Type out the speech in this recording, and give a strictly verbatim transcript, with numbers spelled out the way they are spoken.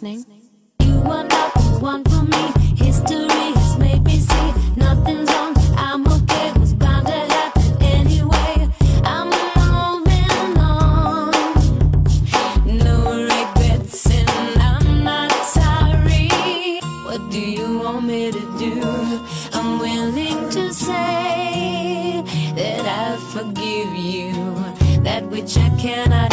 listening. You are not the one for me. History has made me see nothing's wrong. I'm okay. Was bound to happen anyway. I'm moving on. No regrets, and I'm not sorry. What do you want me to do? I'm willing to say that I forgive you, that which I cannot